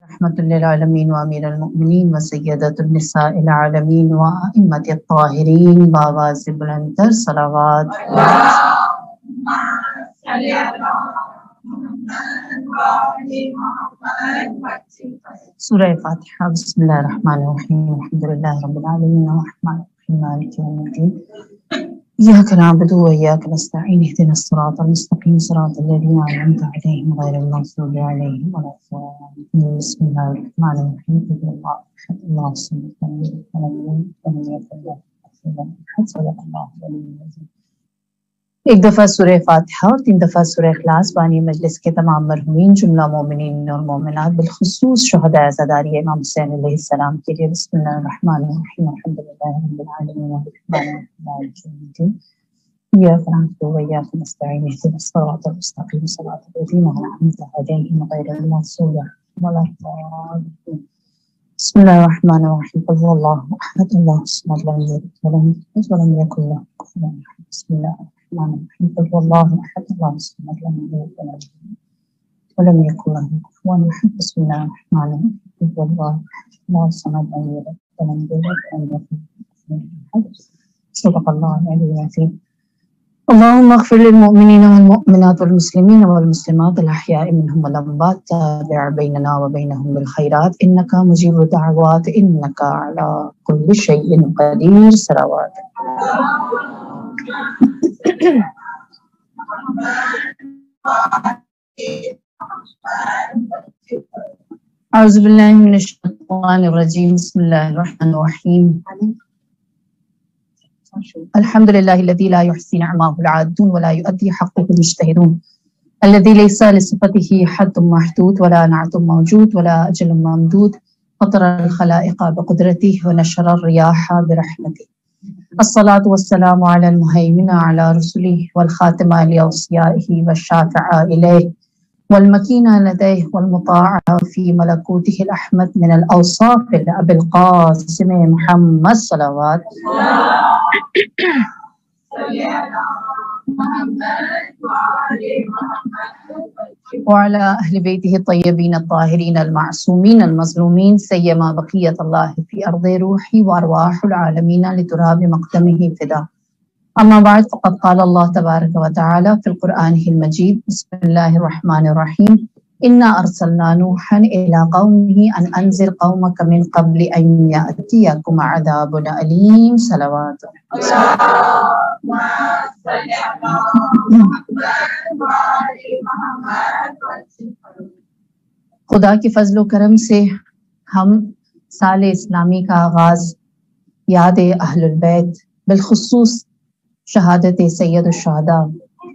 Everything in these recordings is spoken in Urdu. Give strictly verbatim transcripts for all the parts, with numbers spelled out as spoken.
رحمت للعالمین و امیر المؤمنین و سیدۃ النساء العالمین و ائمۃ الطاہرین بآواز بلندتر صلوات. سورہ فاتحہ. بسم اللہ الرحمن الرحیم. الحمد للہ رب العالمین الرحمن الرحیم مالک یوم الدین. إياك نعبد وإياك نستعين اهدنا الصراط المستقيم صراط الذين أنعمت عليهم غير المغضوب عليهم ولا الضالين. بسم الله الرحمن الرحيم. قل الله أحد الله الصمد لم يلد ولم يولد ولم يكن له كفوا أحد. صدق الله العلي العظيم. ایک دفعہ سورہ فاتحہ اور تین دفعہ سورہ اخلاص بانی مجلس کے تمام مرحومین جملہ مومنین اور مومنات بالخصوص شہداء عزاداری امام حسین علیہ السلام کے لیے. بسم اللہ الرحمن الرحیم. الحمد للہ رب العالمین الرحمن الرحیم مالک یوم الدین. إياك نعبد وإياك نستعين اهدنا الصراط المستقيم صراط الذين أنعمت عليهم غير المغضوب عليهم ولا الضالين. بسم الله الرحمن الرحيم. قل هو الله أحد الله الصمد لم يلد ولم يولد ولم يكن له كفوا أحد. بسم الله الرحمن الرحيم. قل هو الله أحد الله الصمد لم يلد ولم يولد ولم يكن له كفوا أحد. بسم الله الرحمن الرحيم. قل هو الله أحد الله الصمد لم يلد ولم يولد ولم يكن له كفوا أحد. صدق الله العلي العظيم. اللهم اغفر للمؤمنين والمؤمنات والمسلمين والمسلمات الأحياء منهم والأموات. تابع بيننا وبينهم بالخيرات إنك مجيب الدعوات إنك على كل شيء قدير. صلوات. أعوذ بالله من الشيطان الرجيم. بسم الله الرحمن الرحيم. الحمد لله الذي لا يحصي نعمه العادون ولا يؤدي حقه المجتهدون الذي ليس لصفته حد محدود ولا نعت موجود ولا أجل ممدود فطر الخلائق بقدرته ونشر الرياح برحمته. الصلاة والسلام على المهيمن على رسله والخاتم لأوصيائه والشافع إليه والمكين لديه والمطاع في ملكوته الأحمد من الأوصاف لأبي القاسم محمد. صلوات. وعلى أهل بيته الطيبين الطاهرين المعصومين المظلومين سيما بقية الله في أرض روحي وأرواح العالمين لتراب مقدمه فدا. أما بعد فقد قال الله تبارك وتعالى في القرآن المجيد. بسم الله الرحمن الرحيم. إنا أرسلنا نوحا إلى قومه أن أنذر قومك من قبل أن يأتيكم عذاب أليم. صلوات. خدا کے فضل و کرم سے ہم سال اسلامی کا آغاز یاد اہل البیت بالخصوص شہادت سید الشہداء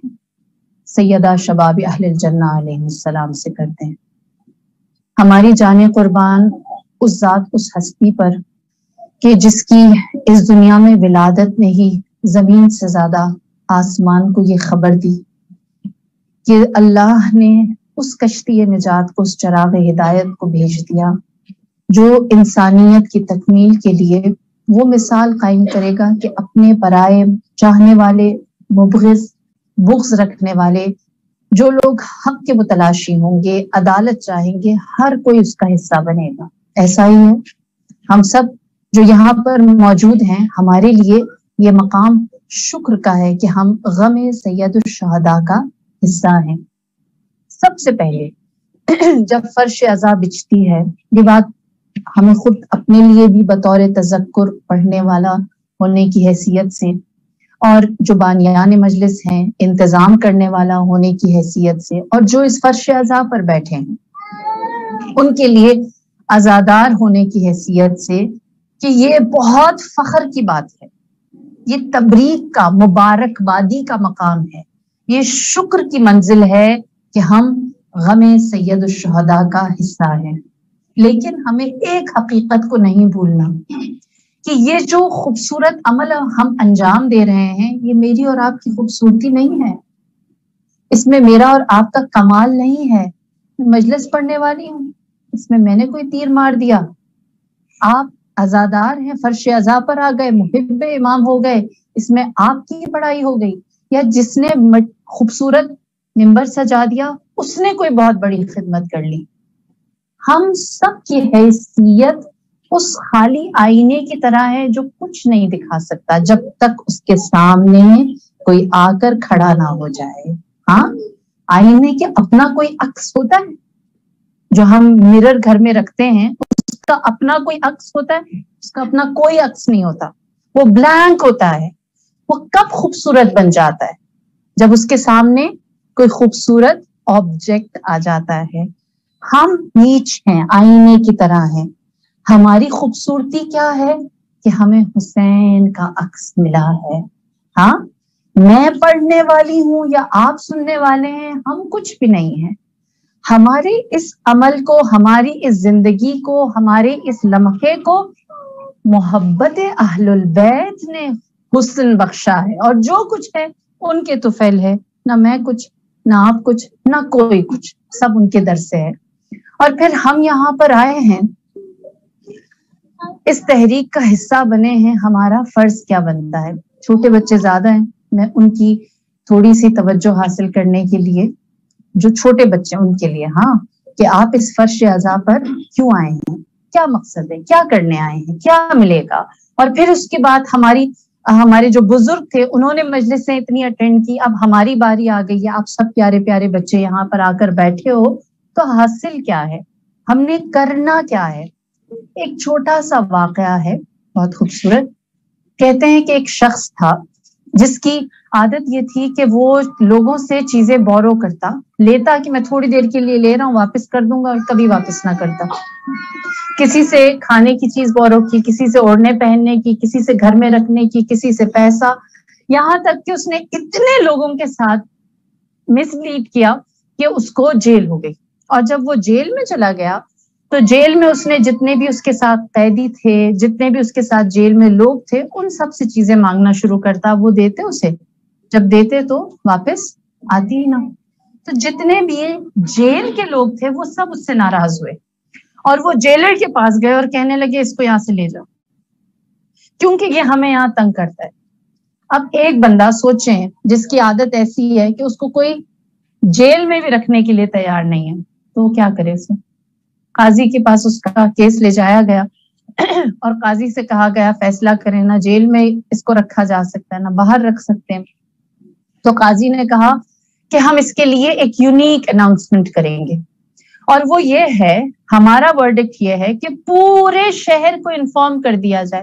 سیدہ شباب اہل الجنہ علیہ السلام سے کرتے ہیں. ہماری جان قربان اس ذات اس ہستی پر کہ جس کی اس دنیا میں ولادت نے ہی زمین سے زیادہ آسمان کو یہ خبر دی کہ اللہ نے اس کشتی نجات کو اس چراغ ہدایت کو بھیج دیا جو انسانیت کی تکمیل کے لیے وہ مثال قائم کرے گا کہ اپنے برائے چاہنے والے مبغض بغض رکھنے والے جو لوگ حق کے متلاشی ہوں گے عدالت چاہیں گے ہر کوئی اس کا حصہ بنے گا. ایسا ہی ہے ہم سب جو یہاں پر موجود ہیں ہمارے لیے یہ مقام شکر کا ہے کہ ہم غم سید الشہداء کا حصہ ہیں. سب سے پہلے جب فرش عزا بچتی ہے یہ بات ہمیں خود اپنے لیے بھی بطور تذکر پڑھنے والا ہونے کی حیثیت سے اور جو بانیان مجلس ہیں انتظام کرنے والا ہونے کی حیثیت سے اور جو اس فرش عزا پر بیٹھے ہیں ان کے لیے عزادار ہونے کی حیثیت سے کہ یہ بہت فخر کی بات ہے. یہ تبریک کا مبارکبادی کا مقام ہے. یہ شکر کی منزل ہے کہ ہم غم سید الشہداء کا حصہ ہیں. لیکن ہمیں ایک حقیقت کو نہیں بھولنا کہ یہ جو خوبصورت عمل ہم انجام دے رہے ہیں یہ میری اور آپ کی خوبصورتی نہیں ہے. اس میں میرا اور آپ کا کمال نہیں ہے. مجلس پڑھنے والی ہوں اس میں میں نے کوئی تیر مار دیا. آپ عزادار ہیں فرش عزا پر آ گئے محب امام ہو گئے اس میں آپ کی بڑائی ہو گئی. یا جس نے خوبصورت ممبر سجا دیا اس نے کوئی بہت بڑی خدمت کر لی. ہم سب کی حیثیت اس خالی آئینے کی طرح ہے جو کچھ نہیں دکھا سکتا جب تک اس کے سامنے کوئی آ کر کھڑا نہ ہو جائے. ہاں آئینے کے اپنا کوئی عکس ہوتا ہے جو ہم مرر گھر میں رکھتے ہیں, اس کا اپنا کوئی عکس ہوتا ہے؟ اس کا اپنا کوئی عکس نہیں ہوتا, وہ بلینک ہوتا ہے. وہ کب خوبصورت بن جاتا ہے؟ جب اس کے سامنے کوئی خوبصورت آبجیکٹ آ جاتا ہے. ہم نیچ ہیں, آئینے کی طرح ہیں. ہماری خوبصورتی کیا ہے کہ ہمیں حسین کا عکس ملا ہے. ہاں میں پڑھنے والی ہوں یا آپ سننے والے ہیں, ہم کچھ بھی نہیں ہیں. ہمارے اس عمل کو, ہماری اس زندگی کو, ہمارے اس لمحے کو محبت اہل البیت نے حسن بخشا ہے, اور جو کچھ ہے ان کے طفیل ہے. نہ میں کچھ, نہ آپ کچھ, نہ کوئی کچھ, سب ان کے در سے ہے. اور پھر ہم یہاں پر آئے ہیں, اس تحریک کا حصہ بنے ہیں. ہمارا فرض کیا بنتا ہے؟ چھوٹے بچے زیادہ ہیں, میں ان کی تھوڑی سی توجہ حاصل کرنے کے لیے, جو چھوٹے بچے ان کے لیے, ہاں کہ آپ اس فرش اعضاء پر کیوں آئے ہیں, کیا مقصد ہے, کیا کرنے آئے ہیں, کیا ملے گا. اور پھر اس کے بعد ہماری ہمارے جو بزرگ تھے انہوں نے مجلسیں اتنی اٹینڈ کی, اب ہماری باری آ گئی ہے. آپ سب پیارے پیارے بچے یہاں پر آ کر بیٹھے ہو, تو حاصل کیا ہے, ہم نے کرنا کیا ہے؟ ایک چھوٹا سا واقعہ ہے, بہت خوبصورت. کہتے ہیں کہ ایک شخص تھا جس کی عادت یہ تھی کہ وہ لوگوں سے چیزیں بورو کرتا, لیتا کہ میں تھوڑی دیر کے لیے لے رہا ہوں, واپس کر دوں گا, اور کبھی واپس نہ کرتا. کسی سے کھانے کی چیز بورو کی, کسی سے اوڑھنے پہننے کی, کسی سے گھر میں رکھنے کی, کسی سے پیسہ, یہاں تک کہ اس نے اتنے لوگوں کے ساتھ مس لیڈ کیا کہ اس کو جیل ہو گئی. اور جب وہ جیل میں چلا گیا تو جیل میں اس نے جتنے بھی اس کے ساتھ قیدی تھے, جتنے بھی اس کے ساتھ جیل میں لوگ تھے, ان سب سے چیزیں مانگنا شروع کرتا. وہ دیتے اسے, جب دیتے تو واپس آتی ہی نہ. تو جتنے بھی جیل کے لوگ تھے وہ سب اس سے ناراض ہوئے, اور وہ جیلر کے پاس گئے اور کہنے لگے اس کو یہاں سے لے جاؤ, کیونکہ یہ ہمیں یہاں تنگ کرتا ہے. اب ایک بندہ سوچیں جس کی عادت ایسی ہے کہ اس کو کوئی جیل میں بھی رکھنے کے لیے تیار نہیں ہے, تو وہ کیا کرے؟ اسے قاضی کے پاس اس کا کیس لے جایا گیا, اور قاضی سے کہا گیا فیصلہ کریں, نہ جیل میں اس کو رکھا جا سکتا ہے, نہ باہر رکھ سکتے ہیں. تو قاضی نے کہا کہ ہم اس کے لیے ایک یونیک اناؤنسمنٹ کریں گے, اور وہ یہ ہے, ہمارا ورڈکٹ یہ ہے کہ پورے شہر کو انفارم کر دیا جائے,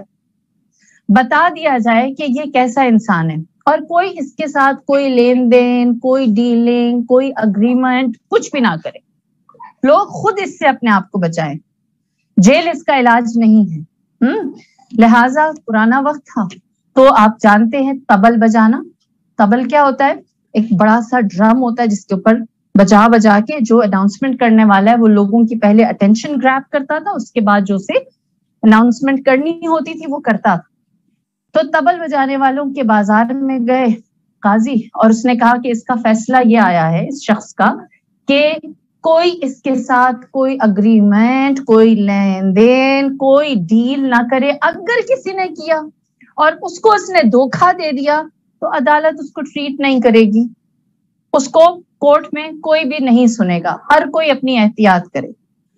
بتا دیا جائے کہ یہ کیسا انسان ہے, اور کوئی اس کے ساتھ کوئی لین دین, کوئی ڈیلنگ, کوئی اگریمنٹ کچھ بھی نہ کرے. لوگ خود اس سے اپنے آپ کو بچائیں, جیل اس کا علاج نہیں ہے. ہم لہٰذا پرانا وقت تھا, تو آپ جانتے ہیں طبل بجانا. طبل کیا ہوتا ہے؟ ایک بڑا سا ڈرم ہوتا ہے جس کے اوپر بجا بجا کے جو اناؤنسمنٹ کرنے والا ہے وہ لوگوں کی پہلے اٹینشن گریب کرتا تھا, اس کے بعد جو اسے اناؤنسمنٹ کرنی ہوتی تھی وہ کرتا تھا. تو طبل بجانے والوں کے بازار میں گئے قاضی, اور اس نے کہا کہ اس کا فیصلہ یہ آیا ہے اس شخص کا کہ کوئی اس کے ساتھ کوئی اگریمنٹ, کوئی لین دین, کوئی ڈیل نہ کرے. اگر کسی نے کیا اور اس کو اس نے دھوکہ دے دیا تو عدالت اس کو ٹریٹ نہیں کرے گی, اس کو کورٹ میں کوئی بھی نہیں سنے گا, ہر کوئی اپنی احتیاط کرے.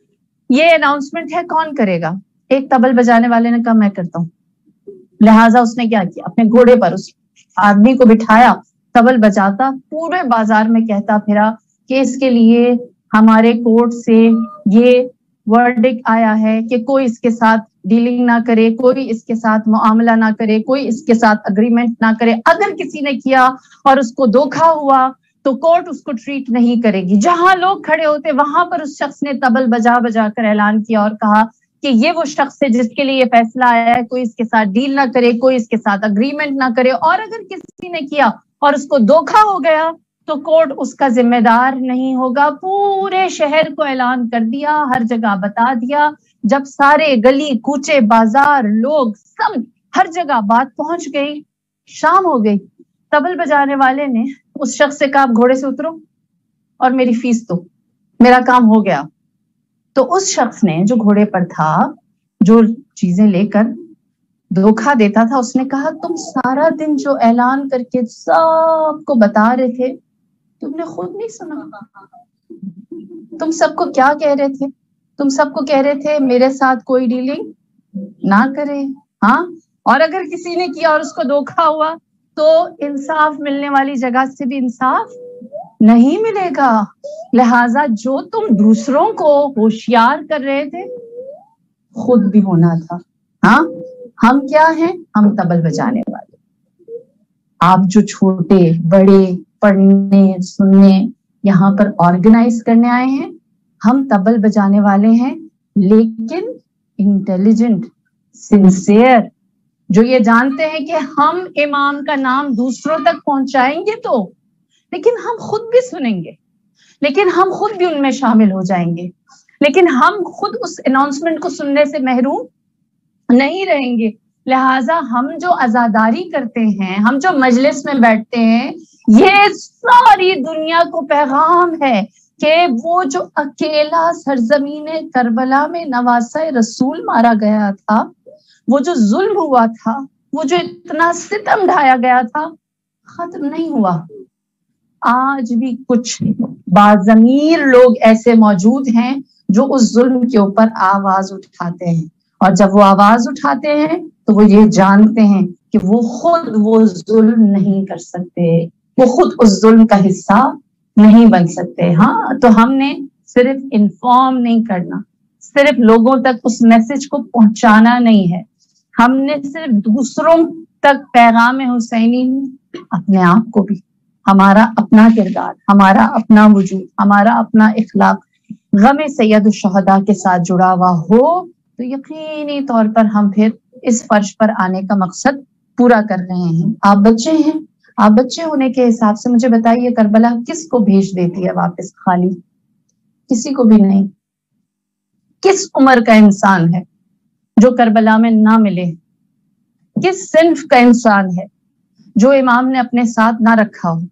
یہ اناؤنسمنٹ ہے, کون کرے گا؟ ایک طبل بجانے والے نے کہا میں کرتا ہوں. لہٰذا اس نے کیا کیا, اپنے گھوڑے پر اس آدمی کو بٹھایا, طبل بجاتا پورے بازار میں کہتا پھرا کہ اس کے لیے ہمارے کورٹ سے یہ ورڈکٹ آیا ہے کہ کوئی اس کے ساتھ ڈیلنگ نہ کرے, کوئی اس کے ساتھ معاملہ نہ کرے, کوئی اس کے ساتھ اگریمنٹ نہ کرے. اگر کسی نے کیا اور اس کو دھوکا ہوا تو کورٹ اس کو ٹریٹ نہیں کرے گی. جہاں لوگ کھڑے ہوتے وہاں پر اس شخص نے طبل بجا بجا کر اعلان کیا اور کہا کہ یہ وہ شخص ہے جس کے لیے یہ فیصلہ آیا ہے, کوئی اس کے ساتھ ڈیل نہ کرے, کوئی اس کے ساتھ اگریمنٹ نہ کرے, اور اگر کسی نے کیا اور اس کو دھوکا ہو گیا تو کورٹ اس کا ذمہ دار نہیں ہوگا. پورے شہر کو اعلان کر دیا, ہر جگہ بتا دیا. جب سارے گلی کوچے بازار لوگ سب ہر جگہ بات پہنچ گئی, شام ہو گئی. طبل بجانے والے نے اس شخص سے کہا آپ گھوڑے سے اترو اور میری فیس دو, میرا کام ہو گیا. تو اس شخص نے جو گھوڑے پر تھا, جو چیزیں لے کر دھوکا دیتا تھا, اس نے کہا تم سارا دن جو اعلان کر کے سب کو بتا رہے تھے تم نے خود نہیں سنا, تم سب کو کیا کہہ رہے تھے تم سب کو کہہ رہے تھے میرے ساتھ کوئی ڈیلنگ نہ کرے. ہاں اور اگر کسی نے کیا اور اس کو دھوکا ہوا تو انصاف ملنے والی جگہ سے بھی انصاف نہیں ملے گا. لہذا جو تم دوسروں کو ہوشیار کر رہے تھے خود بھی ہونا تھا. ہاں ہم کیا ہیں؟ ہم طبل بجانے والے. آپ جو چھوٹے بڑے پڑھنے سننے یہاں پر آرگنائز کرنے آئے ہیں، ہم طبل بجانے والے ہیں، لیکن انٹیلیجنٹ، سنسیئر، جو یہ جانتے ہیں کہ ہم امام کا نام دوسروں تک پہنچائیں گے تو، لیکن ہم خود بھی سنیں گے، لیکن ہم خود بھی ان میں شامل ہو جائیں گے، لیکن ہم خود اس اناؤنسمنٹ کو سننے سے محروم نہیں رہیں گے. لہٰذا ہم جو عزاداری کرتے ہیں، ہم جو مجلس میں بیٹھتے ہیں، یہ ساری دنیا کو پیغام ہے کہ وہ جو اکیلا سرزمین کربلا میں نواسہ رسول مارا گیا تھا، وہ جو ظلم ہوا تھا، وہ جو اتنا ستم ڈھایا گیا تھا، ختم نہیں ہوا. آج بھی کچھ باضمیر لوگ ایسے موجود ہیں جو اس ظلم کے اوپر آواز اٹھاتے ہیں، اور جب وہ آواز اٹھاتے ہیں تو وہ یہ جانتے ہیں کہ وہ خود وہ ظلم نہیں کر سکتے، وہ خود اس ظلم کا حصہ نہیں بن سکتے. ہاں تو ہم نے صرف انفارم نہیں کرنا، صرف لوگوں تک اس میسج کو پہنچانا نہیں ہے، ہم نے صرف دوسروں تک پیغام حسینی، اپنے آپ کو بھی، ہمارا اپنا کردار، ہمارا اپنا وجود، ہمارا اپنا اخلاق غم سید الشہداء کے ساتھ جڑا ہوا ہو تو یقینی طور پر ہم پھر اس فرش پر آنے کا مقصد پورا کر رہے ہیں. آپ بچے ہیں، آپ بچے ہونے کے حساب سے مجھے بتائیے کربلا کس کو بھیج دیتی ہے واپس خالی؟ کسی کو بھی نہیں. کس عمر کا انسان ہے جو کربلا میں نہ ملے؟ کس صنف کا انسان ہے جو امام نے اپنے ساتھ نہ رکھا ہو؟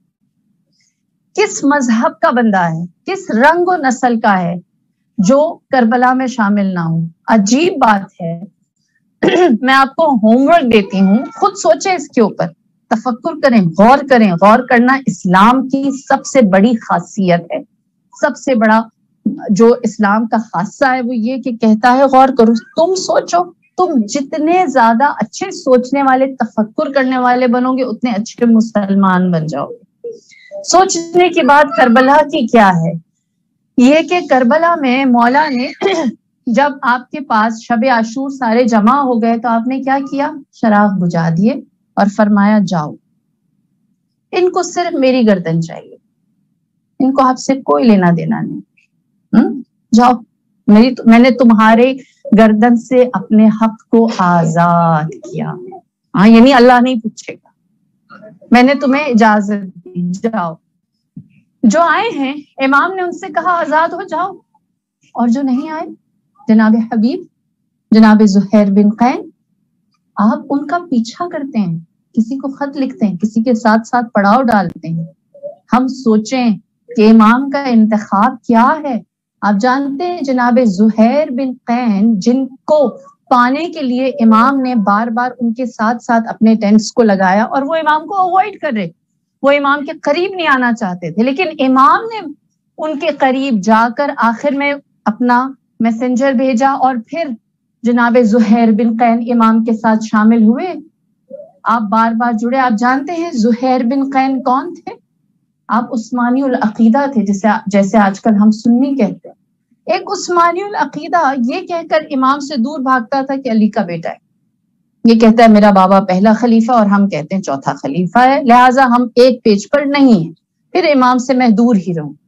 کس مذہب کا بندہ ہے، کس رنگ و نسل کا ہے جو کربلا میں شامل نہ ہو؟ عجیب بات ہے. میں آپ کو ہوم ورک دیتی ہوں، خود سوچیں اس کے اوپر، تفکر کریں، غور کریں. غور کرنا اسلام کی سب سے بڑی خاصیت ہے. سب سے بڑا جو اسلام کا خاصہ ہے وہ یہ کہ کہتا ہے غور کرو، تم سوچو. تم جتنے زیادہ اچھے سوچنے والے، تفکر کرنے والے بنو گے اتنے اچھے مسلمان بن جاؤ گے. سوچنے کی بات کربلا کی کیا ہے؟ یہ کہ کربلا میں مولا نے جب آپ کے پاس شب عاشور سارے جمع ہو گئے تو آپ نے کیا کیا؟ چراغ بجھا دیے اور فرمایا جاؤ، ان کو صرف میری گردن چاہیے، ان کو آپ سے کوئی لینا دینا نہیں. ہم؟ جاؤ، میری میں نے تمہارے گردن سے اپنے حق کو آزاد کیا. ہاں یعنی اللہ نہیں پوچھے گا، میں نے تمہیں اجازت دی، جاؤ. جو آئے ہیں امام نے ان سے کہا آزاد ہو جاؤ، اور جو نہیں آئے جناب حبیب، جناب زہیر بن قین، آپ ان کا پیچھا کرتے ہیں، کسی کو خط لکھتے ہیں، کسی کے ساتھ ساتھ پڑاؤ ڈالتے ہیں. ہم سوچیں کہ امام کا انتخاب کیا ہے. آپ جانتے ہیں جناب زہیر بن قین جن کو پانے کے لیے امام نے بار بار ان کے ساتھ ساتھ اپنے ٹینٹس کو لگایا، اور وہ امام کو اوائڈ کر رہے، وہ امام کے قریب نہیں آنا چاہتے تھے، لیکن امام نے ان کے قریب جا کر آخر میں اپنا میسنجر بھیجا اور پھر جناب زہیر بن قین امام کے ساتھ شامل ہوئے. آپ بار بار جڑے. آپ جانتے ہیں زہیر بن قین کون تھے؟ آپ عثمانی العقیدہ تھے، جیسے جیسے آج کل ہم سنی کہتے ہیں. ایک عثمانی العقیدہ یہ کہہ کر امام سے دور بھاگتا تھا کہ علی کا بیٹا ہے، یہ کہتا ہے میرا بابا پہلا خلیفہ اور ہم کہتے ہیں چوتھا خلیفہ ہے، لہٰذا ہم ایک پیج پر نہیں ہیں، پھر امام سے میں دور ہی رہوں.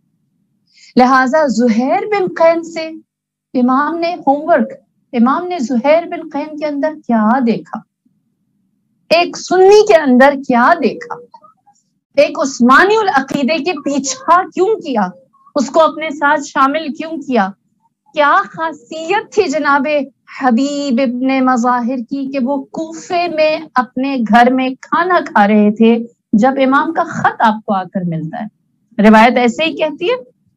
لہٰذا زہیر بن قین سے امام نے ہوم ورک، امام نے زہیر بن قین کے اندر کیا دیکھا، ایک سنی کے اندر کیا دیکھا، ایک عثمانی العقیدے کے پیچھا کیوں کیا، اس کو اپنے ساتھ شامل کیوں کیا، کیا خاصیت تھی جناب حبیب ابن مظاہر کی کہ وہ کوفے میں اپنے گھر میں کھانا کھا رہے تھے جب امام کا خط آپ کو آ کر ملتا ہے. روایت ایسے ہی کہتی ہے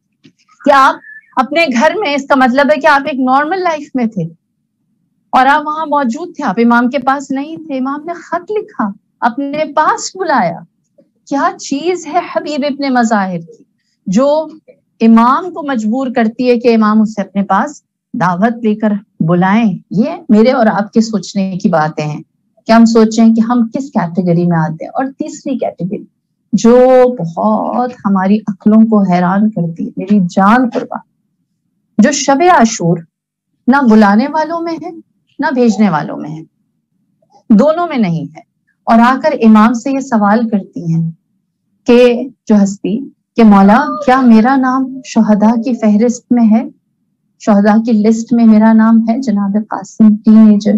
کہ آپ اپنے گھر میں، اس کا مطلب ہے کہ آپ ایک نارمل لائف میں تھے اور آپ وہاں موجود تھے، آپ امام کے پاس نہیں تھے، امام نے خط لکھا، اپنے پاس بلایا. کیا چیز ہے حبیب ابن مظاہر کی جو امام کو مجبور کرتی ہے کہ امام اسے اپنے پاس دعوت لے کر بلائیں. یہ میرے اور آپ کے سوچنے کی باتیں ہیں کہ ہم سوچیں کہ ہم کس کیٹیگری میں آتے ہیں. اور تیسری کیٹیگری جو بہت ہماری عقلوں کو حیران کرتی ہے، میری جان قربان، جو شب عاشور نہ بلانے والوں میں ہے نہ بھیجنے والوں میں ہے، دونوں میں نہیں ہے، اور آ کر امام سے یہ سوال کرتی ہیں کہ جو ہستی کہ مولا کیا میرا نام شہداء کی فہرست میں ہے، شہداء کی لسٹ میں میرا نام ہے؟ جناب قاسم ٹین ایجر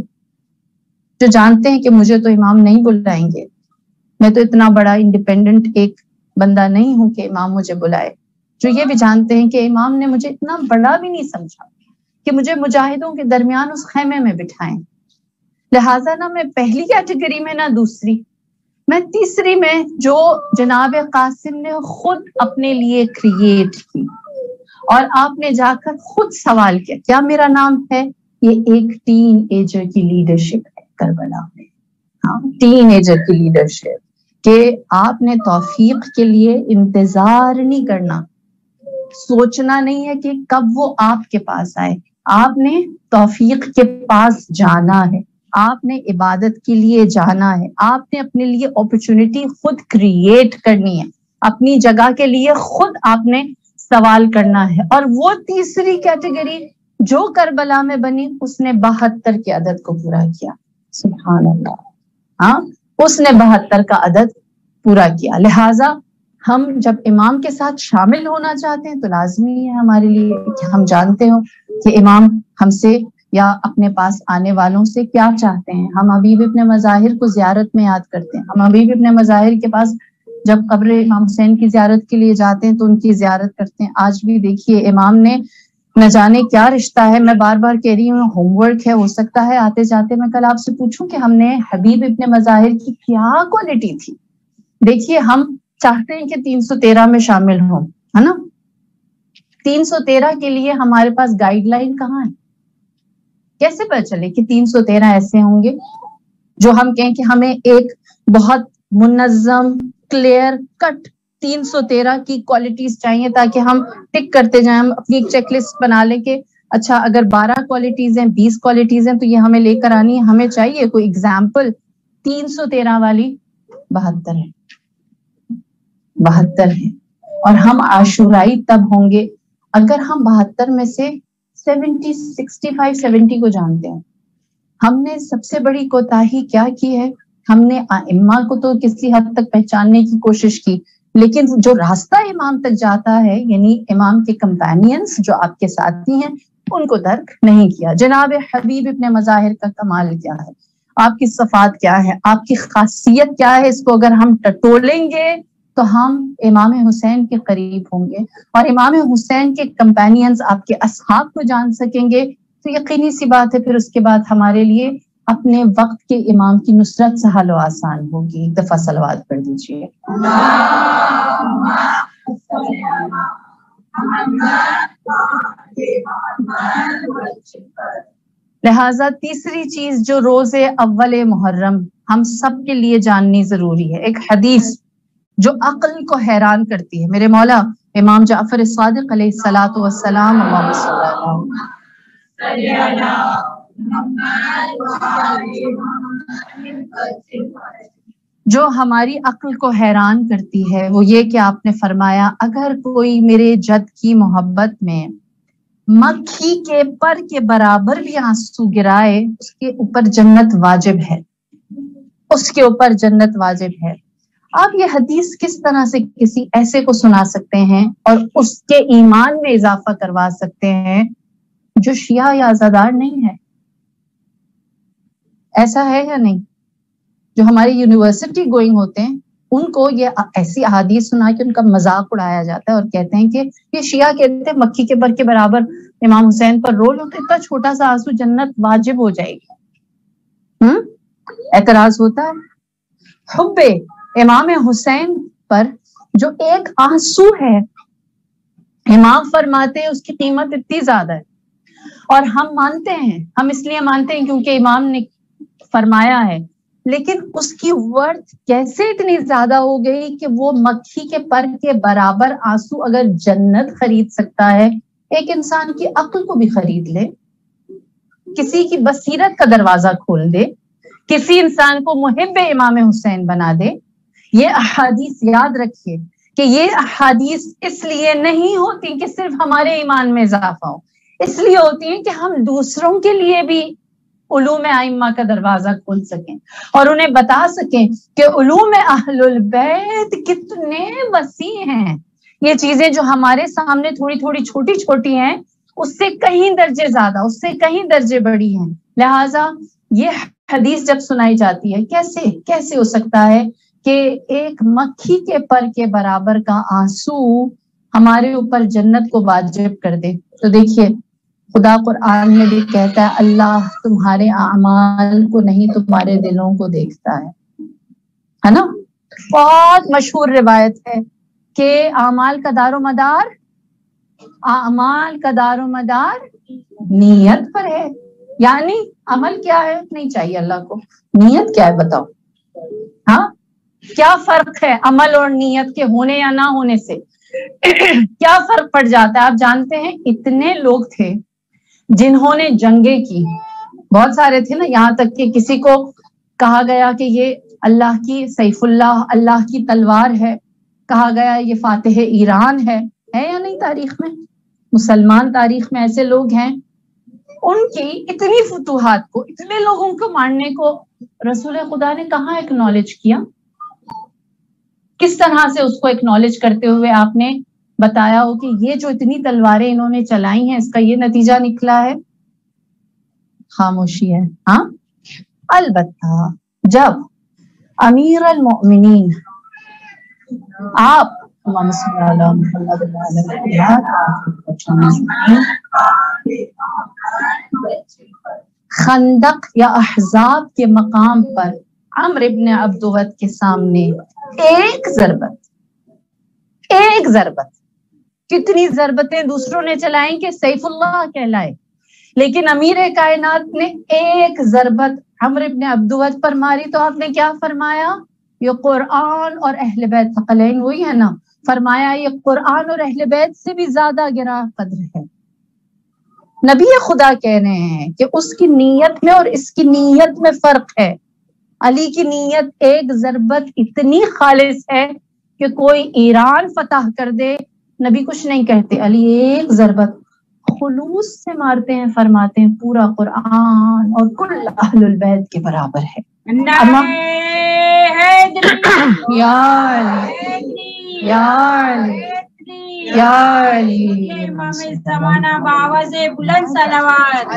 جو جانتے ہیں کہ مجھے تو امام نہیں بلائیں گے، میں تو اتنا بڑا انڈیپینڈنٹ ایک بندہ نہیں ہوں کہ امام مجھے بلائے، جو یہ بھی جانتے ہیں کہ امام نے مجھے اتنا بڑا بھی نہیں سمجھا کہ مجھے مجاہدوں کے درمیان اس خیمے میں بٹھائیں، لہٰذا نہ میں پہلی کیٹیگری میں نہ دوسری، میں تیسری میں جو جناب قاسم نے خود اپنے لیے کریٹ کی. اور آپ نے جا کر خود سوال کیا کیا میرا نام ہے؟ یہ ایک ٹین ایجر کی لیڈرشپ ہے کربلا میں. ہاں، ٹین ایجر کی لیڈرشپ کہ آپ نے توفیق کے لیے انتظار نہیں کرنا، سوچنا نہیں ہے کہ کب وہ آپ کے پاس آئے، آپ نے توفیق کے پاس جانا ہے، آپ نے عبادت کے لیے جانا ہے، آپ نے اپنے لیے اپرچونٹی خود کریٹ کرنی ہے، اپنی جگہ کے لیے خود آپ نے سوال کرنا ہے. اور وہ تیسری کیٹیگری جو کربلا میں بنی، اس نے بہتر کے عدد کو پورا کیا. سبحان اللہ. ہاں، اس نے بہتر کا عدد پورا کیا. لہٰذا ہم جب امام کے ساتھ شامل ہونا چاہتے ہیں تو لازمی ہے ہمارے لیے کہ ہم جانتے ہوں کہ امام ہم سے یا اپنے پاس آنے والوں سے کیا چاہتے ہیں. ہم حبیب ابن مظاہر کو زیارت میں یاد کرتے ہیں، ہم حبیب ابن مظاہر کے پاس جب قبر امام حسین کی زیارت کے لیے جاتے ہیں تو ان کی زیارت کرتے ہیں. آج بھی دیکھیے امام نے نہ جانے کیا رشتہ ہے، میں بار بار کہہ رہی ہوں ہوم ورک ہے، ہو سکتا ہے آتے جاتے میں کل آپ سے پوچھوں کہ ہم نے حبیب ابن مظاہر کی کیا کوالٹی تھی. دیکھیے ہم چاہتے ہیں کہ تین سو تیرہ میں شامل ہوں، ہے نا، تین سو تیرہ کے لیے ہمارے پاس گائیڈ لائن کہاں ہے؟ کیسے پتہ چلے کہ تین سو تیرہ ایسے ہوں گے جو ہم کہیں کہ ہمیں ایک بہت منظم کلیئر کٹ تین سو تیرہ کی کوالٹیز چاہیے تاکہ ہم ٹک کرتے جائیں، ہم اپنی ایک چیک لسٹ بنا لیں کہ اچھا اگر بارہ کوالٹیز ہیں، بیس کوالٹیز ہیں تو یہ ہمیں لے کر آنی ہے. ہمیں چاہیے کوئی اگزامپل. تین سو تیرہ والی بہتر ہے، بہتر ہے. اور ہم عاشورائی تب ہوں گے اگر ہم بہتر میں سے سیونٹی سکسٹی فائیو سیونٹی کو جانتے ہیں. ہم نے سب سے بڑی کوتاہی کیا کی ہے؟ ہم نے ائمہ کو تو کسی حد تک پہچاننے کی کوشش کی، لیکن جو راستہ امام تک جاتا ہے، یعنی امام کے کمپینینز جو آپ کے ساتھی ہیں، ان کو درک نہیں کیا. جناب حبیب ابن مظاہر کا کمال کیا ہے، آپ کی صفات کیا ہے، آپ کی خاصیت کیا ہے، اس کو اگر ہم ٹٹولیں گے تو ہم امام حسین کے قریب ہوں گے، اور امام حسین کے کمپینینز آپ کے اصحاب کو جان سکیں گے تو یقینی سی بات ہے پھر اس کے بعد ہمارے لیے اپنے وقت کے امام کی نصرت سہل و آسان ہوگی. ایک دفعہ صلوات پڑھ دیجیے. لہٰذا تیسری چیز جو روز اول محرم ہم سب کے لیے جاننی ضروری ہے، ایک حدیث جو عقل کو حیران کرتی ہے. میرے مولا امام جعفر صادق علیہ الصلوۃ والسلام اللہم صلی اللہ جو ہماری عقل کو حیران کرتی ہے وہ یہ کہ آپ نے فرمایا اگر کوئی میرے جد کی محبت میں مکھی کے پر کے برابر بھی آنسو گرائے، اس کے اوپر جنت واجب ہے، اس کے اوپر جنت واجب ہے. آپ یہ حدیث کس طرح سے کسی ایسے کو سنا سکتے ہیں اور اس کے ایمان میں اضافہ کروا سکتے ہیں جو شیعہ یا عزادار نہیں ہے؟ ایسا ہے یا نہیں؟ جو ہماری یونیورسٹی گوئنگ ہوتے ہیں ان کو یہ ایسی احادیث سنا کے ان کا مذاق اڑایا جاتا ہے اور کہتے ہیں کہ یہ شیعہ کہتے ہیں مکھی کے بر کے برابر امام حسین پر رول ہوتا ہے، اتنا چھوٹا سا آنسو جنت واجب ہو جائے گی. ہم اعتراض ہوتا ہے حب امام حسین پر جو ایک آنسو ہے، امام فرماتے ہیں اس کی قیمت اتنی زیادہ ہے، اور ہم مانتے ہیں، ہم اس لیے مانتے ہیں کیونکہ امام نے فرمایا ہے، لیکن اس کی ورتھ کیسے اتنی زیادہ ہو گئی کہ وہ مکھی کے پر کے برابر آنسو اگر جنت خرید سکتا ہے، ایک انسان کی عقل کو بھی خرید لے. کسی کی بصیرت کا دروازہ کھول دے، کسی انسان کو محب امام حسین بنا دے۔ یہ احادیث یاد رکھیے کہ یہ احادیث اس لیے نہیں ہوتی کہ صرف ہمارے ایمان میں اضافہ ہو، اس لیے ہوتی ہیں کہ ہم دوسروں کے لیے بھی علوم ائمہ کا دروازہ کھول سکیں اور انہیں بتا سکیں کہ علوم اہل البیت کتنے وسیع ہیں۔ یہ چیزیں جو ہمارے سامنے تھوڑی تھوڑی چھوٹی چھوٹی ہیں، اس سے کہیں درجے زیادہ، اس سے کہیں درجے بڑی ہیں۔ لہٰذا یہ حدیث جب سنائی جاتی ہے، کیسے کیسے ہو سکتا ہے کہ ایک مکھی کے پر کے برابر کا آنسو ہمارے اوپر جنت کو واجب کر دے؟ تو دیکھیے خدا قرآن میں بھی کہتا ہے اللہ تمہارے اعمال کو نہیں تمہارے دلوں کو دیکھتا ہے، ہے نا؟ بہت مشہور روایت ہے کہ اعمال کا دار و مدار اعمال کا دار و مدار نیت پر ہے۔ یعنی عمل کیا ہے نہیں چاہیے اللہ کو، نیت کیا ہے بتاؤ؟ ہاں کیا فرق ہے عمل اور نیت کے ہونے یا نہ ہونے سے؟ کیا فرق پڑ جاتا ہے؟ آپ جانتے ہیں اتنے لوگ تھے جنہوں نے جنگیں کی، بہت سارے تھے نا، یہاں تک کہ کسی کو کہا گیا کہ یہ اللہ کی سیف اللہ، اللہ کی تلوار ہے، کہا گیا یہ فاتح ایران ہے ہے یا نہیں؟ تاریخ میں، مسلمان تاریخ میں ایسے لوگ ہیں، ان کی اتنی فتوحات کو، اتنے لوگوں کو مارنے کو رسول خدا نے کہاں ایکنالج کیا؟ کس طرح سے اس کو ایکنالج کرتے ہوئے آپ نے بتایا ہو کہ یہ جو اتنی تلواریں انہوں نے چلائی ہیں اس کا یہ نتیجہ نکلا ہے؟ خاموشی ہے۔ ہاں البتہ جب امیر المؤمنین آپ اللہم صلی علی محمد خندق یا احزاب کے مقام پر عمرو ابن عبدود کے سامنے ایک ضربت ایک ضربت کتنی ضربتیں دوسروں نے چلائیں کہ سیف اللہ کہلائے، لیکن امیر کائنات نے ایک ضربت عمرو ابن عبدود پر ماری تو آپ نے کیا فرمایا؟ یہ قرآن اور اہل بیت ثقلین وہی ہے نا، فرمایا یہ قرآن اور اہل بیت سے بھی زیادہ گراں قدر ہے۔ نبی خدا کہہ رہے ہیں کہ اس کی نیت میں اور اس کی نیت میں فرق ہے۔ علی کی نیت ایک ضربت اتنی خالص ہے کہ کوئی ایران فتح کر دے نبی کچھ نہیں کہتے، علی ایک ضربت خلوص سے مارتے ہیں، فرماتے ہیں پورا قرآن اور کل اہل البیت کے برابر ہے۔ بلند صلوات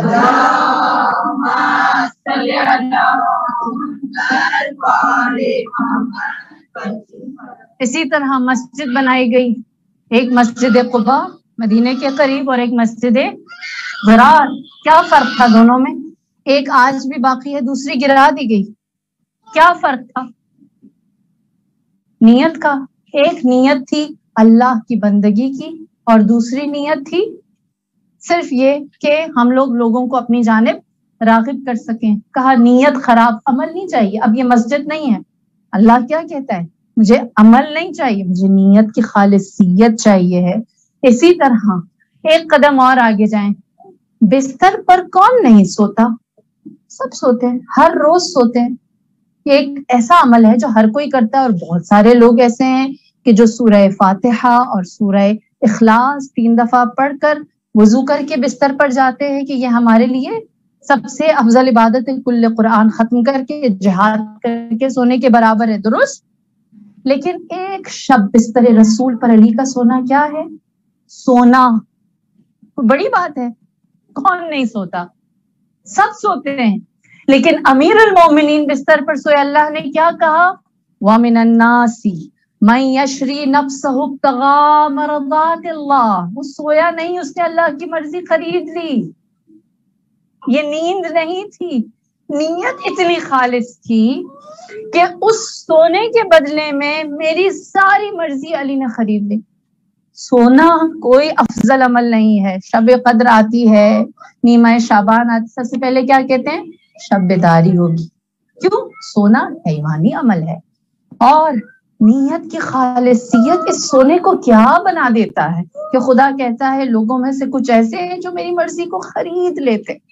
اسی طرح مسجد بنائی گئی، ایک مسجد قباء مدینے کے قریب اور ایک مسجد ضرار۔ کیا فرق تھا دونوں میں؟ ایک آج بھی باقی ہے، دوسری گرا دی گئی۔ کیا فرق تھا؟ نیت کا۔ ایک نیت تھی اللہ کی بندگی کی اور دوسری نیت تھی صرف یہ کہ ہم لوگ لوگوں کو اپنی جانب راغب کر سکیں۔ کہا نیت خراب، عمل نہیں چاہیے۔ اب یہ مسجد نہیں ہے، اللہ کیا کہتا ہے؟ مجھے عمل نہیں چاہیے، مجھے نیت کی خالصیت چاہیے ہے۔ اسی طرح ایک قدم اور آگے جائیں، بستر پر کون نہیں سوتا؟ سب سوتے ہیں، ہر روز سوتے ہیں۔ یہ ایک ایسا عمل ہے جو ہر کوئی کرتا ہے اور بہت سارے لوگ ایسے ہیں کہ جو سورہ فاتحہ اور سورہ اخلاص تین دفعہ پڑھ کر وضو کر کے بستر پر جاتے ہیں کہ یہ ہمارے لیے سب سے افضل عبادت ہے، کل قرآن ختم کر کے جہاد کر کے سونے کے برابر ہے، درست؟ لیکن ایک شب بستر رسول پر علی کا سونا کیا ہے؟ سونا بڑی بات ہے، کون نہیں سوتا؟ سب سوتے ہیں، لیکن امیر المومنین بستر پر سوئے۔ اللہ نے کیا کہا؟ وَمِنَ النَّاسِ مَن يَشْرِي نَفْسَهُ ابْتِغَاءَ مَرْضَاتِ اللَّهِ۔ وہ سویا نہیں، اس نے اللہ کی مرضی خرید لی۔ یہ نیند نہیں تھی، نیت اتنی خالص تھی کہ اس سونے کے بدلے میں میری ساری مرضی علی نے خرید لی۔ سونا کوئی افضل عمل نہیں ہے۔ شب قدر آتی ہے، نیمہ شعبان آتی، سب سے پہلے کیا کہتے ہیں؟ شب بیداری ہوگی۔ کیوں؟ سونا ایمانی عمل ہے، اور نیت کی خالصیت اس سونے کو کیا بنا دیتا ہے کہ خدا کہتا ہے لوگوں میں سے کچھ ایسے ہیں جو میری مرضی کو خرید لیتے۔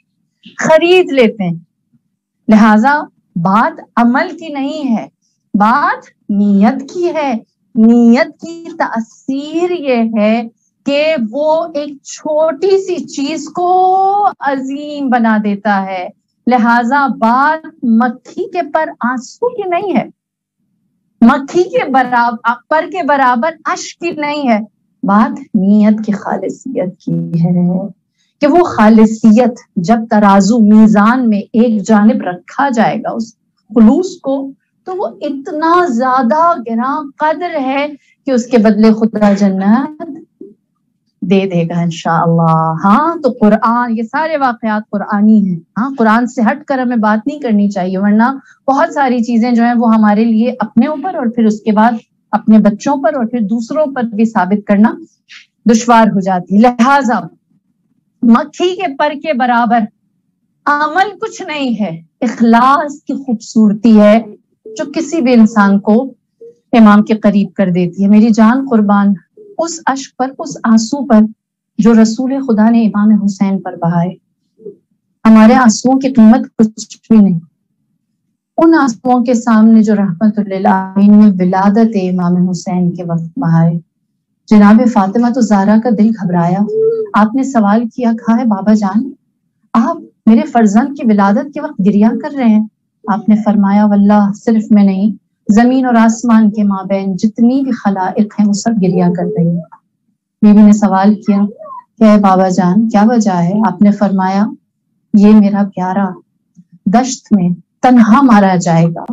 خرید لیتے ہیں. لہذا بات عمل کی نہیں ہے، بات نیت کی ہے. نیت کی تاثیر یہ ہے کہ وہ ایک چھوٹی سی چیز کو عظیم بنا دیتا ہے. لہذا بات مکھی کے پر آنسو کی نہیں ہے، مکھی کے برابر پر کے برابر اشک کی نہیں ہے، بات نیت کی خالصیت کی ہے کہ وہ خالصیت جب ترازو میزان میں ایک جانب رکھا جائے گا اس خلوص کو، تو وہ اتنا زیادہ گراں قدر ہے کہ اس کے بدلے خدا جنت دے دے گا انشاءاللہ. ہاں تو قرآن، یہ سارے واقعات قرآنی ہیں. ہاں قرآن سے ہٹ کر ہمیں بات نہیں کرنی چاہیے، ورنہ بہت ساری چیزیں جو ہیں وہ ہمارے لیے اپنے اوپر اور پھر اس کے بعد اپنے بچوں پر اور پھر دوسروں پر بھی ثابت کرنا دشوار ہو جاتی. لہٰذا مکھی کے پر کے برابر عمل کچھ نہیں ہے. اخلاص کی خوبصورتی ہے جو کسی بھی انسان کو امام کے قریب کر دیتی ہے. میری جان قربان اس اشک پر، اس آنسو پر جو رسول خدا نے امام حسین پر بہائے. ہمارے آنسوؤں کی قیمت کچھ بھی نہیں ان آنسوؤں کے سامنے جو رحمت للعالمین نے ولادت امام حسین کے وقت بہائے. جناب فاطمہ تو زہرا کا دل گھبرایا. آپ نے سوال کیا، کہا ہے بابا جان آپ میرے فرزند کی ولادت کے وقت گریہ کر رہے ہیں؟ آپ نے فرمایا واللہ صرف میں نہیں، زمین اور آسمان کے مابین جتنی بھی خلائق ہیں وہ سب گریہ کر رہی ہیں. بیوی نے سوال کیا کہ اے بابا جان کیا وجہ ہے؟ آپ نے فرمایا یہ میرا پیارا دشت میں تنہا مارا جائے گا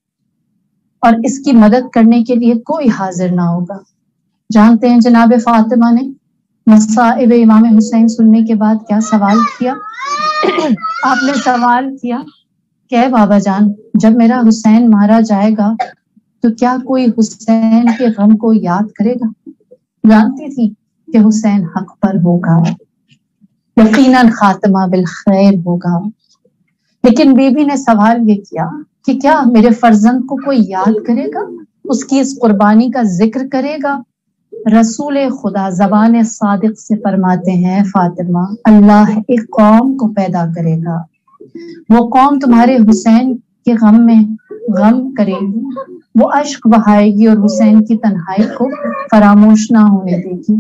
اور اس کی مدد کرنے کے لیے کوئی حاضر نہ ہوگا. جانتے ہیں جناب فاطمہ نے مصائب امام حسین سننے کے بعد کیا سوال کیا؟ آپ نے سوال کیا کہ اے بابا جان جب میرا حسین مارا جائے گا تو کیا کوئی حسین کے غم کو یاد کرے گا؟ جانتی تھی کہ حسین حق پر ہوگا، یقیناً خاتمہ بالخیر ہوگا. لیکن بی بی نے سوال یہ کیا کہ کیا میرے فرزند کو کوئی یاد کرے گا، اس کی اس قربانی کا ذکر کرے گا؟ رسول خدا زبان صادق سے فرماتے ہیں فاطمہ اللہ ایک قوم کو پیدا کرے گا، وہ قوم تمہارے حسین کے غم میں غم کرے گی، وہ اشک بہائے گی اور حسین کی تنہائی کو فراموش نہ ہونے دے گی.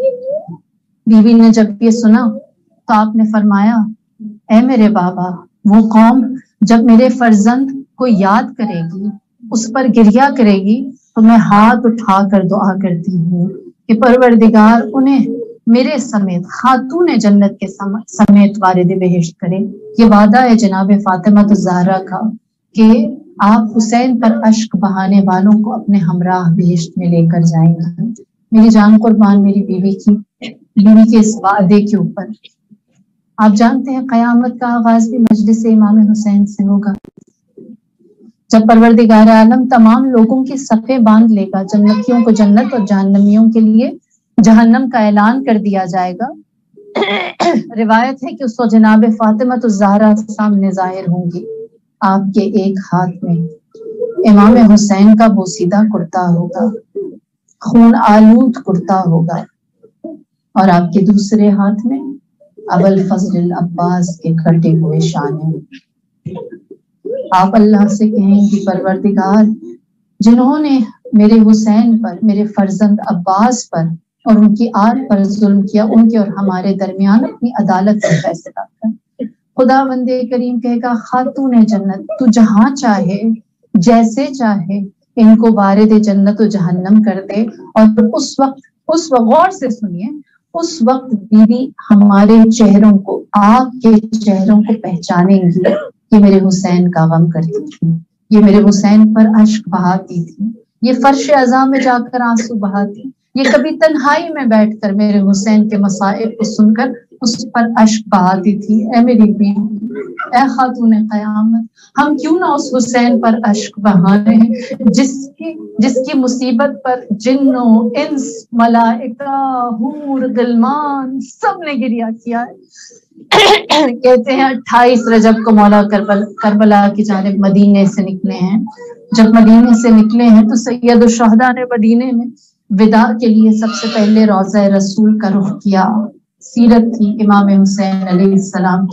بیوی نے جب یہ سنا تو آپ نے فرمایا اے میرے بابا وہ قوم جب میرے فرزند کو یاد کرے گی، اس پر گریہ کرے گی، تو میں ہاتھ اٹھا کر دعا کرتی ہوں کہ پروردگار انہیں میرے سمیت خاتون جنت کے سمیت وارد بہشت کرے. یہ وعدہ ہے جناب فاطمہ الزہرا کا کہ آپ حسین پر اشک بہانے والوں کو اپنے ہمراہ بہشت میں لے کر جائیں گے. میری جان قربان میری بیوی کی بیوی کے اس وعدے کے اوپر آپ جانتے ہیں قیامت کا آغاز بھی مجلس امام حسین سے ہوگا. جب پروردگار عالم تمام لوگوں کی صفیں باندھ لے گا، جنتیوں کو جنت اور جہنمیوں کے لیے جہنم کا اعلان کر دیا جائے گا. روایت ہے کہ اس کو جناب فاطمہ الزہرا سامنے ظاہر ہوں گی. آپ کے ایک ہاتھ میں امام حسین کا بوسیدہ کرتا ہوگا، خون آلود کرتا ہوگا، اور آپ کے دوسرے ہاتھ میں ابوالفضل العباس کے کٹے ہوئے شانے. آپ اللہ سے کہیں گی پروردگار جنہوں نے میرے حسین پر، میرے فرزند عباس پر اور ان کی آل پر ظلم کیا، ان کے اور ہمارے درمیان اپنی عدالت سے فیصلہ کر. خدا بندے کریم کہے گا خاتون جنت تو جہاں چاہے جیسے چاہے ان کو وارد جنت و جہنم کر دے. اور اس وقت اس وقت غور سے سنیے، اس وقت بیوی ہمارے چہروں کو، آپ کے چہروں کو پہچانیں گی. یہ میرے حسین کا غم کرتی تھی، یہ میرے حسین پر اشک بہاتی تھی، یہ فرش عزا میں جا کر آنسو بہاتی، یہ کبھی تنہائی میں بیٹھ کر میرے حسین کے مصائب کو سن کر اس پر اشک بہاتی تھی. اے میری بیوی، اے خاتون قیامت، ہم کیوں نہ اس حسین پر اشک بہانے جس کی جس کی مصیبت پر جنوں، انس، ملائکہ، حور، غلمان سب نے گریہ کیا ہے. کہتے ہیں اٹھائیس رجب کو مولا کربل کربلا کی جانب مدینے سے نکلے ہیں. جب مدینے سے نکلے ہیں تو سید الشہداء نے مدینے میں وداع کے لیے سب سے پہلے روضہ رسول کا رخ کیا. سیرت تھی امام حسین علیہ السلام کی،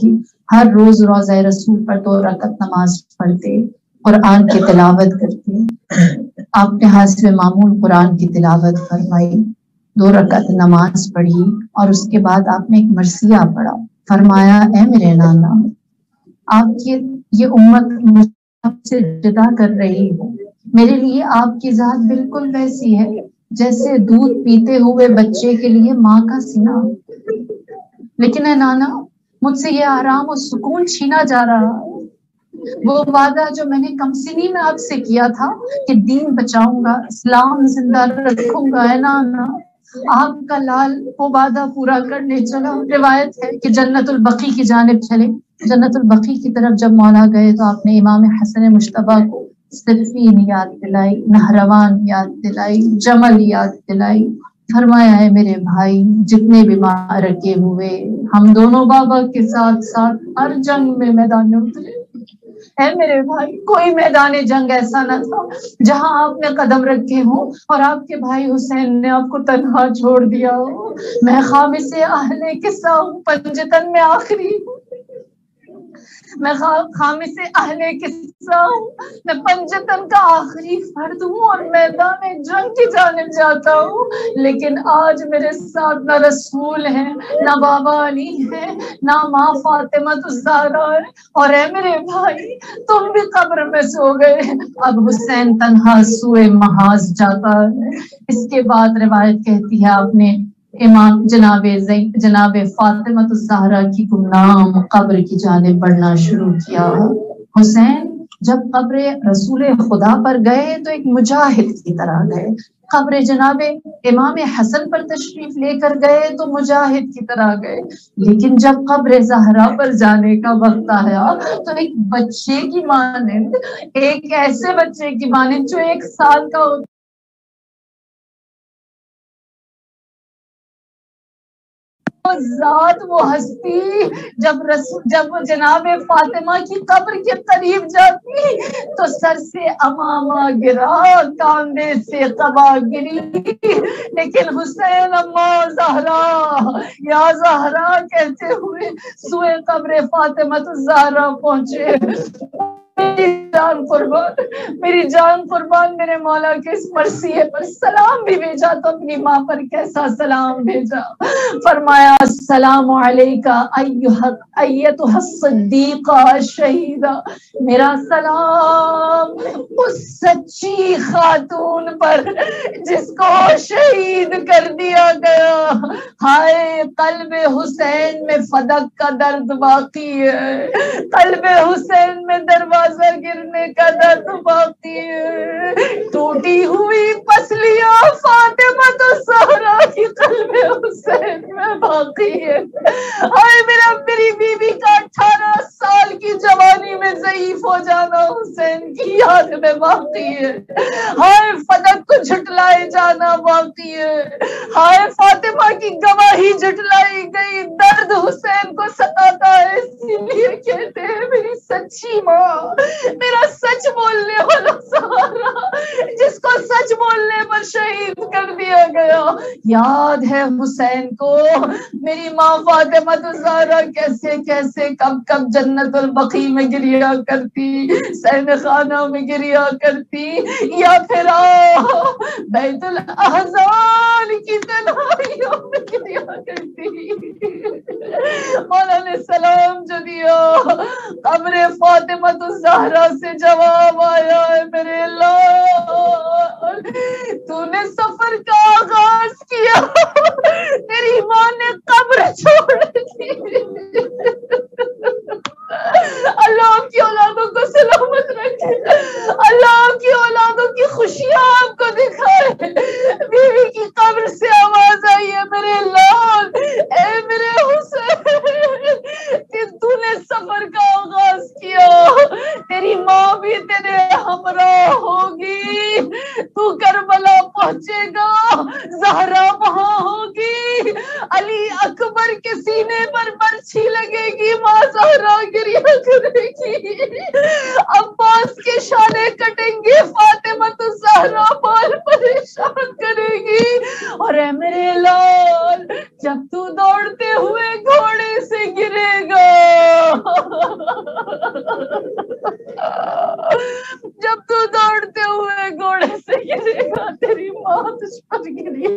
ہر روز روضہ رسول پر دو رکعت نماز پڑھتے، قرآن کی تلاوت کرتے۔ آپ نے حسب معمول قرآن کی تلاوت فرمائی، دو رکعت نماز پڑھی، اور اس کے بعد آپ نے ایک مرثیہ پڑھا۔ فرمایا اے میرے نانا، آپ کی یہ امت مجھ سے جدا کر رہی ہے، میرے لیے آپ کی ذات بالکل ویسی ہے جیسے دودھ پیتے ہوئے بچے کے لیے ماں کا سینہ، لیکن اے نانا مجھ سے یہ آرام اور سکون چھینا جا رہا ہے۔ وہ وعدہ جو میں نے کم سنی میں آپ سے کیا تھا کہ دین بچاؤں گا، اسلام زندہ رکھوں گا، اے نانا آپ کا لال وہ وعدہ پورا کرنے چلا۔ روایت ہے کہ جنت البقیع کی جانب چلے، جنت البقیع کی طرف جب مولا گئے تو آپ نے امام حسن مجتبیٰ کو صفین یاد دلائی، نہروان یاد دلائی، جمل یاد دلائی۔ فرمایا ہے میرے بھائی، جتنے بھی معرکے ہوئے ہم دونوں بابا کے ساتھ ساتھ ہر جنگ میں میدان میں اترے۔ اے میرے بھائی، کوئی میدان جنگ ایسا نہ تھا جہاں آپ نے قدم رکھے ہوں اور آپ کے بھائی حسین نے آپ کو تنہا چھوڑ دیا ہو۔ میں خامس اہل قصہ ہوں، پنجتن میں آخری ہوں، میں خامس اہل قصہ ہوں، میں پنجتن کا آخری فرد ہوں اور میدان جنگ کی جانب جاتا ہوں، لیکن آج میرے ساتھ نہ رسول ہے، نہ بابا علی ہے، نہ ماں فاطمہ الزہرا ہے، اور اے میرے بھائی تم بھی قبر میں سو گئے۔ اب حسین تنہا سوئے محاذ جاتا ہے۔ اس کے بعد روایت کہتی ہے آپ نے امام جناب زین جناب فاطمہ الزہرا کی گمنام قبر کی جانب بڑھنا شروع کیا۔ حسین جب قبر رسول خدا پر گئے تو ایک مجاہد کی طرح گئے، قبر جناب امام حسن پر تشریف لے کر گئے تو مجاہد کی طرح گئے، لیکن جب قبر زہرا پر جانے کا وقت آیا تو ایک بچے کی مانند، ایک ایسے بچے کی مانند جو ایک سال کا ہوتا وہ ذات، وہ ہستی جب رسول جب جناب فاطمہ کی قبر کے قریب جاتی تو سر سے امامہ گرا، کاندھے سے قبا گری، لیکن حسین اما زہرا یا زہرا کہتے ہوئے سوئے قبر فاطمہ الزہرا پہنچے۔ میری جان قربان، میری جان قربان میرے مولا کے اس مرثیے پر سلام بھی بھیجا تو اپنی ماں پر کیسا سلام بھیجا۔ فرمایا السلام علیکہ ایتھا الصدیقہ الشہیدہ، میرا سلام اس سچی خاتون پر جس کو شہید کر دیا گیا۔ ہائے قلب حسین میں فدق کا درد باقی ہے، قلب حسین میں دروازہ گرنے کا درد باقی ہے، ٹوٹی ہوئی پسلیاں فاطمہ الزہرا کی قلب حسین میں باقی ہے۔ ہائے میرا میری بیوی کا اٹھارہ سال کی جوانی میں ضعیف ہو جانا حسین کی یاد میں باقی ہے، ہائے فدق کو جھٹلائے جانا باقی ہے، ہائے فاطمہ کی گواہی جھٹلائی گئی، درد حسین کو ستاتا ہے، اسی لیے کہتے ہیں میری سچی ماں، میرا سچ بولنے والا سہارا جس کو سچ بولنے پر شہید کر دیا گیا۔ یاد ہے حسین کو میری ماں فاطمہ الزہرا کیسے کیسے کب کب جنت البقیع میں گریا کرتی، سین خانہ میں گریا کرتی، یا پھر بیت الاحزان کی تنہائیوں میں گریا کرتی۔ مولا نے سلام جو دیا، قبر فاطمہ الزہرا سے جواب آیا ہے میرے اللہ، تو نے سفر کا آغاز کیا، تیری ماں نے قبر چھوڑ دی۔ اللہ آپ کی اولادوں کو سلامت رکھے، اللہ آپ کی اولادوں کی خوشیاں آپ کو دکھائے۔ بیوی کی قبر سے آواز آئی ہے میرے لال، اے میرے حسین کہ تو نے سفر کا آغاز کیا، تیری ماں بھی تیرے ہمراہ ہوگی، تو کربلا پہنچے گا، زہرا وہاں ہوگی، علی اکبر کے سینے پر برچھی لگے گی، ماں زہرا گریا کرے گی، عباس کے شانے کٹیں گے، فاطمہ الزہرا بال پریشان کرے گی، اور اے میرے لال جب تو دوڑتے ہوئے گھوڑے سے گرے گا جب تو دوڑتے ہوئے گھوڑے سے گرے گا تیری ماں تجھ پر گری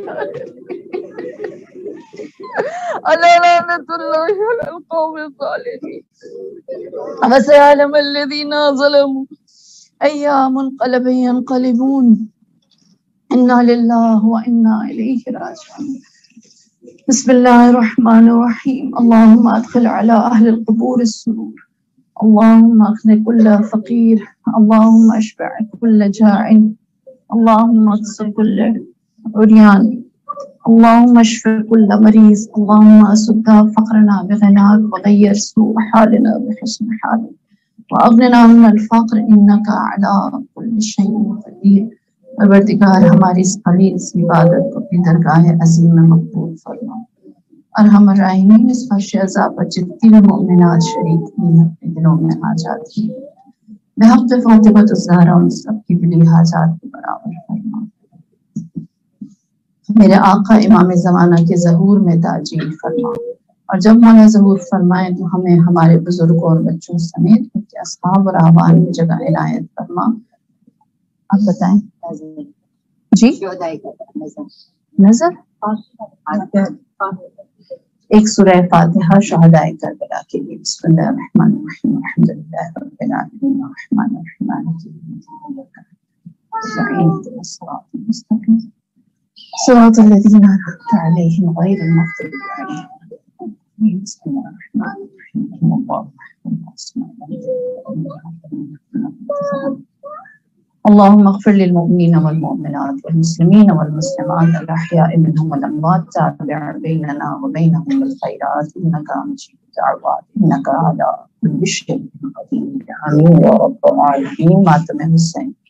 الا لعنت اللہ علی القوم الظالمین وسيعلم الذين ظلموا أي منقلب ينقلبون إنا لله وإنا إليه راجعون بسم الله الرحمن الرحيم اللهم أدخل على أهل القبور السرور اللهم أغني كل فقير اللهم أشبع كل جاع اللهم اكس كل عريان اللهم اشف كل مريض اللهم أسد فقرنا بغناك وغير سوء حالنا بحسن حالك وأغننا من الفقر إنك على كل شيء قدير پروردگار ہماری اس قلیل سی عبادت کو اپنی درگاہ عظیم میں مقبول فرما ارحم الراحمین اس فرش عزا پر جتنی بھی مؤمنات شریک ہوئی ہیں اپنے دلوں میں حاجات کی بحق فاطمہ الزہرا ان سب کی دلی حاجات کو برابر فرما میرے آقا امام زمانہ کے ظہور میں تاجیل فرما اور جب مولا ظہور فرمائے تو ہمیں ہمارے بزرگوں اور بچوں سمیت ان کے اصحاب اور اعوان میں جگہ عنایت فرما آپ بتائیں جی نظر ایک سورہ فاتحہ شہداء کربلا کے لیے بسم اللہ الرحمن الرحیم الحمد للہ رب العالمین الرحمن الرحیم مالک یوم الدین الصراط المستقیم صراط الذین انعمت علیہم غیر المغضوب علیہم بسم اللہ الرحمن الرحیم اللهم اغفر للمؤمنين والمؤمنات والمسلمين والمسلمات الأحياء منهم والأموات تابع بيننا وبينهم بالخيرات إنك مجيب الدعوات إنك على كل شيء قدير آمين يا رب العالمين ماتم حسین